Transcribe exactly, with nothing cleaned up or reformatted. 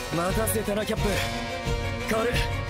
任せたなキャップ。カール